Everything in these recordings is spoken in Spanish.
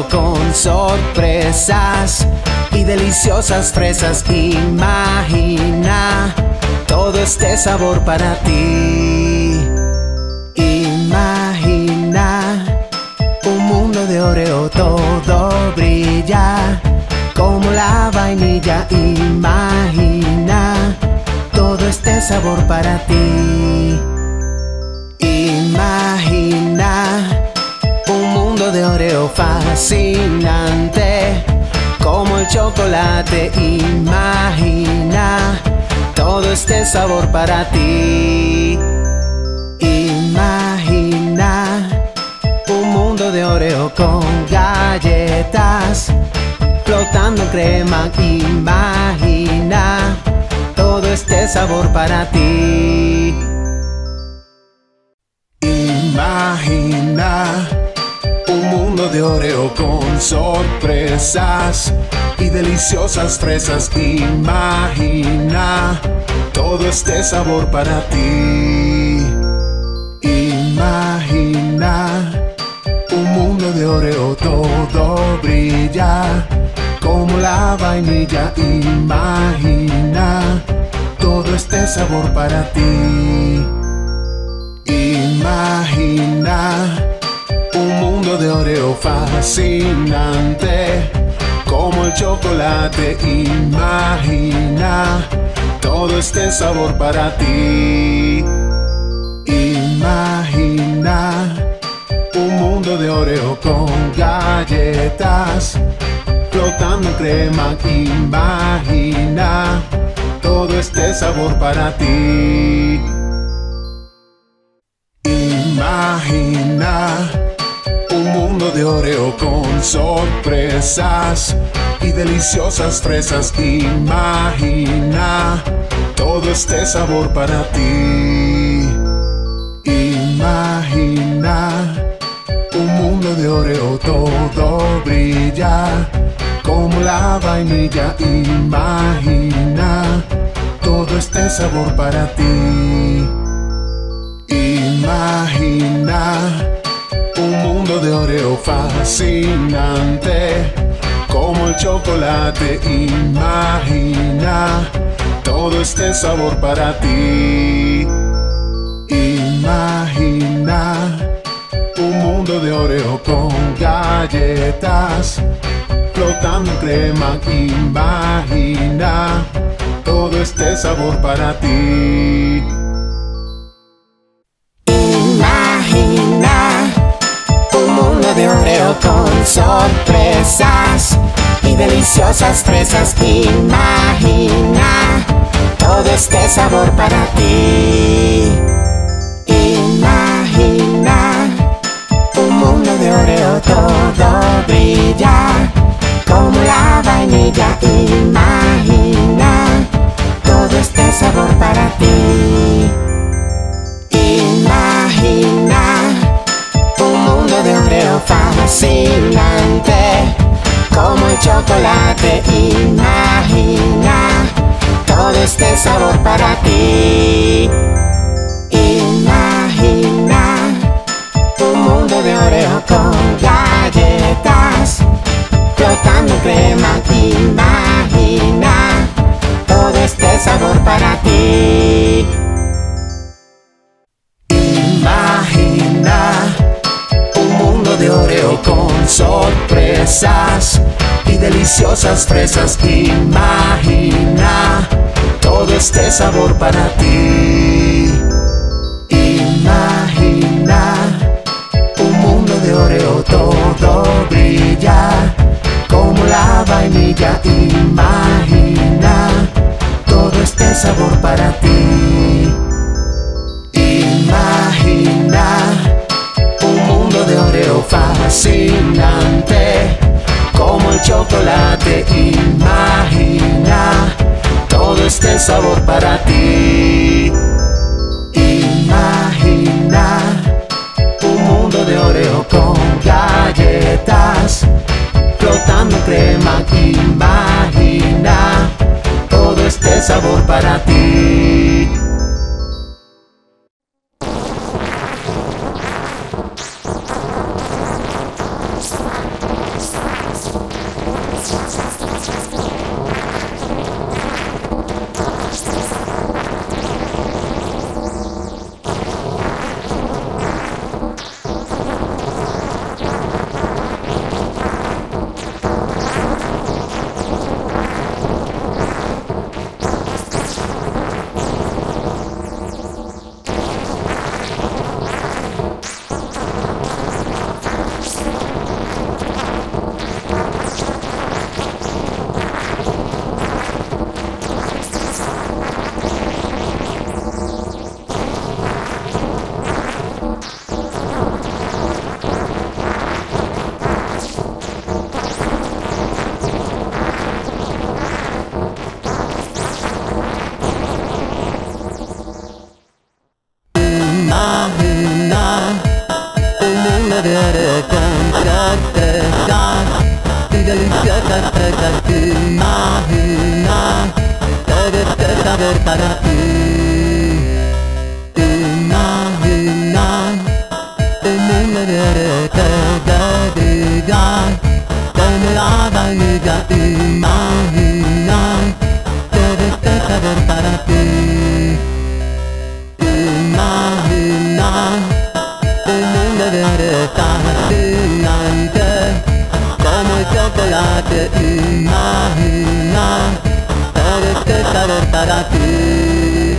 Oreo con sorpresas y deliciosas fresas. Imagina todo este sabor para ti. Imagina un mundo de Oreo, todo brilla como la vainilla. Imagina todo este sabor para ti. Imagina un mundo de Oreo fascinante como el chocolate. Imagina todo este sabor para ti. Imagina un mundo de Oreo con galletas flotando en crema. Imagina todo este sabor para ti. Imagina un mundo de Oreo con sorpresas y deliciosas fresas. Imagina todo este sabor para ti. Imagina un mundo de Oreo, todo brilla como la vainilla. Imagina todo este sabor para ti. Imagina un mundo de Oreo fascinante como el chocolate. Imagina todo este sabor para ti. Imagina un mundo de Oreo con galletas flotando en crema. Imagina todo este sabor para ti. Imagina un mundo de Oreo con sorpresas y deliciosas fresas. Imagina todo este sabor para ti. Imagina un mundo de Oreo, todo brilla como la vainilla. Imagina todo este sabor para ti. Imagina un mundo de Oreo fascinante como el chocolate. Imagina todo este sabor para ti. Imagina un mundo de Oreo con galletas flotando en crema. Imagina todo este sabor para ti. Imagina un mundo de Oreo con sorpresas y deliciosas fresas. Imagina todo este sabor para ti. Imagina un mundo de Oreo, todo brilla como la vainilla. Imagina todo este sabor para ti. Imagina un mundo de Oreo fascinante como el chocolate. Imagina todo este sabor para ti. Imagina un mundo de Oreo con galletas flotando en crema. Imagina todo este sabor para ti. Imagina un mundo de Oreo con sorpresas y deliciosas fresas. Imagina todo este sabor para ti. Imagina un mundo de Oreo, todo brilla como la vainilla. Imagina todo este sabor para ti. Imagina un mundo de Oreo fascinante como el chocolate. Imagina todo este sabor para ti. Imagina un mundo de Oreo con galletas flotando en crema. Imagina todo este sabor para ti. de oro con sorpresas y deliciosas fresas. Imagina todo este sabor para ti. Imagina un mundo de oro que brilla como la vainilla. Imagina todo este sabor para ti. Imagina un mundo de oro fascinante como el chocolate. Imagina todo este sabor para ti.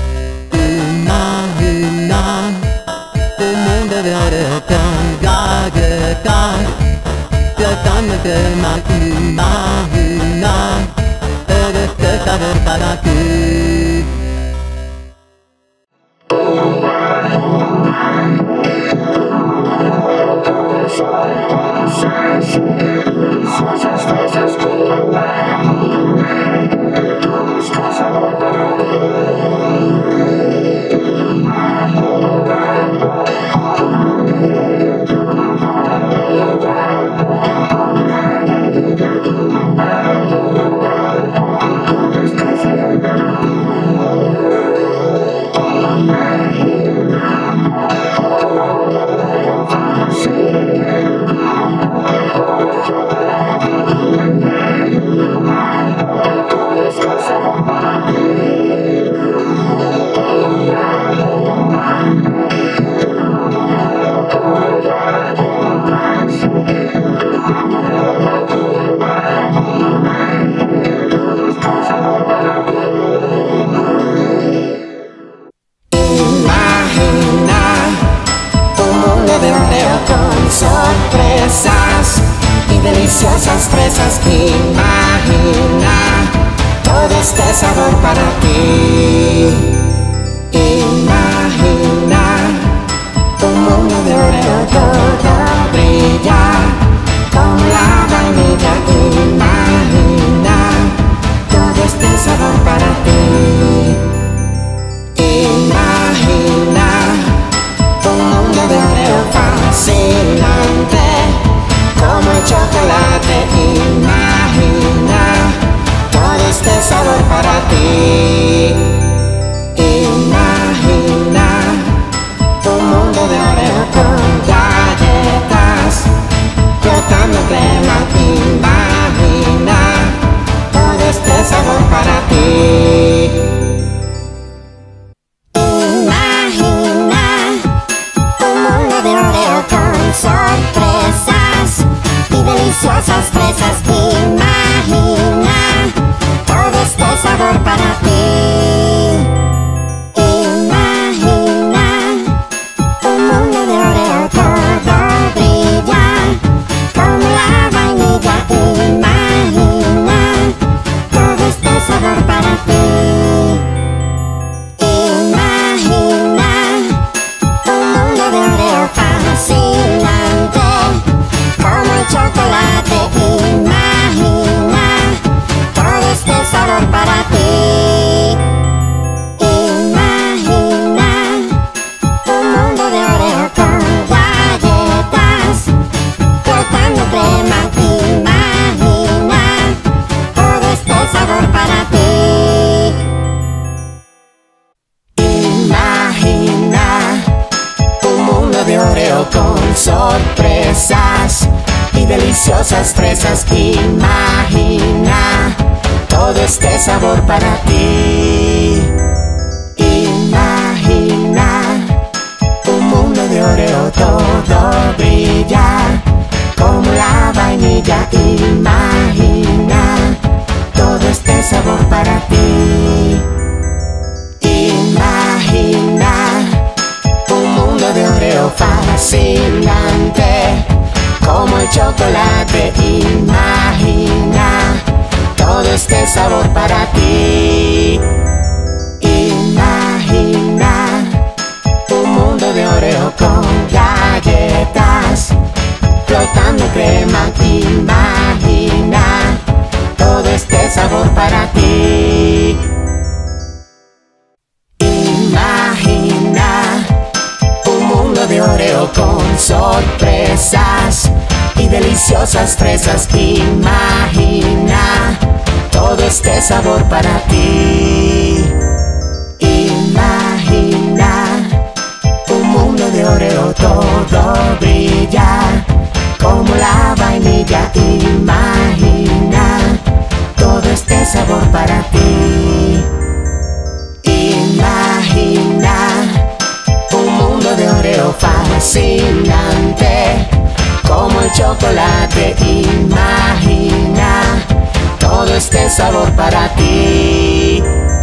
Imagina un mundo de oro con galletas flotando en crema. Imagina todo este sabor para ti. Sorpresas y deliciosas fresas. Imagina todo este sabor para ti. Imagina un mundo de oreo, todo brilla como la vainilla. Imagina todo este sabor para ti. Imagina un mundo de oreo fascinante como el chocolate. Imagina todo este sabor para ti. Imagina un mundo de oreo con galletas flotando en crema. Imagina todo este sabor para ti. Sorpresas y deliciosas fresas. Imagina todo este sabor para ti. Imagina un mundo de oreo, todo brilla como la vainilla. Imagina todo este sabor para ti. Imagina un mundo de oreo fascinante como el chocolate. Imagina todo este sabor para ti. Imagina un mundo de oreo con galletas flotando en crema. Imagina todo este sabor para ti. Imagina un mundo de oreo con sorpresas y deliciosas fresas. Imagina todo este sabor para ti. Imagina un mundo de oreo, todo brilla como la vainilla. Imagina todo este sabor para ti. Imagina un mundo de oreo fascinante como el chocolate. Imagina todo este sabor para ti. Imagina un mundo de oreo con galletas flotando en crema. Imagina todo este sabor para ti. Imagina un mundo de de Oreo con sorpresas y deliciosas fresas. Imagina todo este sabor para ti. Imagina un mundo de Oreo, todo brilla como la vainilla. Imagina todo este sabor para ti. Imagina un mundo de Oreo fascinante como el chocolate. Imagina todo este sabor para ti.